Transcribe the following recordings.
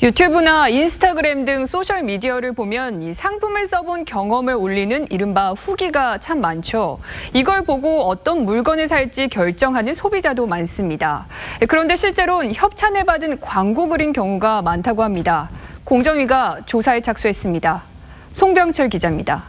유튜브나 인스타그램 등 소셜미디어를 보면 이 상품을 써본 경험을 올리는 이른바 후기가 참 많죠. 이걸 보고 어떤 물건을 살지 결정하는 소비자도 많습니다. 그런데 실제로는 협찬을 받은 광고 글인 경우가 많다고 합니다. 공정위가 조사에 착수했습니다. 송병철 기자입니다.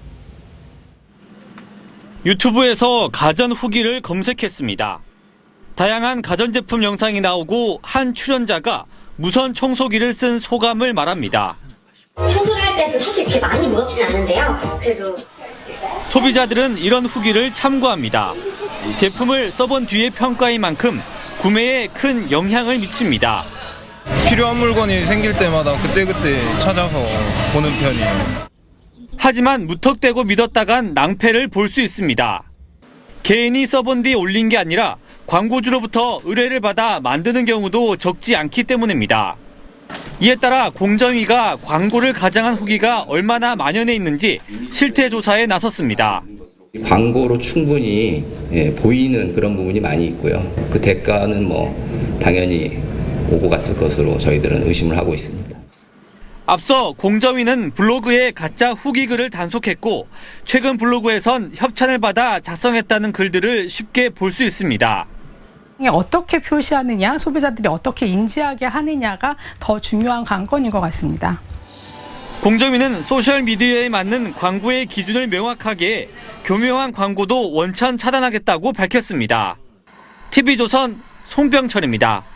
유튜브에서 가전 후기를 검색했습니다. 다양한 가전제품 영상이 나오고 한 출연자가 무선 청소기를 쓴 소감을 말합니다. 청소를 할 때도 사실 그렇게 많이 무겁진 않는데요. 그래도 소비자들은 이런 후기를 참고합니다. 제품을 써본 뒤의 평가인 만큼 구매에 큰 영향을 미칩니다. 필요한 물건이 생길 때마다 그때그때 찾아서 보는 편이에요. 하지만 무턱대고 믿었다간 낭패를 볼 수 있습니다. 개인이 써본 뒤 올린 게 아니라 광고주로부터 의뢰를 받아 만드는 경우도 적지 않기 때문입니다. 이에 따라 공정위가 광고를 가장한 후기가 얼마나 만연해 있는지 실태 조사에 나섰습니다. 광고로 충분히 보이는 그런 부분이 많이 있고요. 그 대가는 당연히 오고 갔을 것으로 저희들은 의심을 하고 있습니다. 앞서 공정위는 블로그에 가짜 후기 글을 단속했고 최근 블로그에선 협찬을 받아 작성했다는 글들을 쉽게 볼 수 있습니다. 어떻게 표시하느냐, 소비자들이 어떻게 인지하게 하느냐가 더 중요한 관건인 것 같습니다. 공정위는 소셜미디어에 맞는 광고의 기준을 명확하게 교묘한 광고도 원천 차단하겠다고 밝혔습니다. TV조선 송병철입니다.